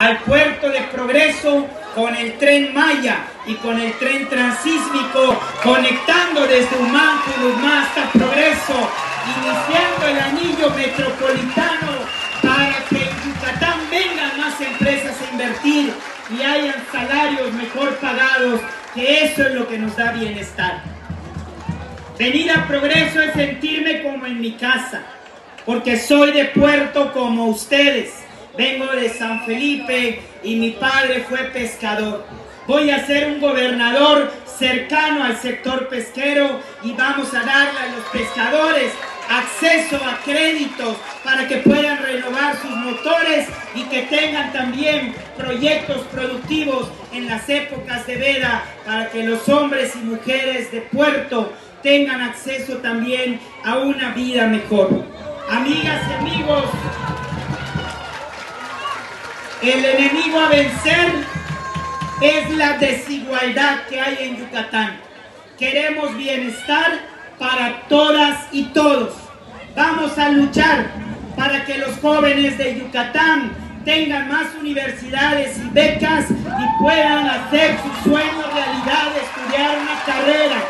al puerto de Progreso con el tren Maya y con el tren transísmico, conectando desde Humán hasta Progreso, iniciando el anillo metropolitano para que en Yucatán vengan más empresas a invertir y hayan salarios mejor pagados, que eso es lo que nos da bienestar. Venir a Progreso es sentirme como en mi casa, porque soy de puerto como ustedes. Vengo de San Felipe y mi padre fue pescador. Voy a ser un gobernador cercano al sector pesquero y vamos a darle a los pescadores acceso a créditos para que puedan renovar sus motores y que tengan también proyectos productivos en las épocas de veda, para que los hombres y mujeres de puerto tengan acceso también a una vida mejor. Amigas y amigos, el enemigo a vencer es la desigualdad que hay en Yucatán. Queremos bienestar para todas y todos. Vamos a luchar para que los jóvenes de Yucatán tengan más universidades y becas y puedan hacer sus sueños realidad de estudiar una carrera.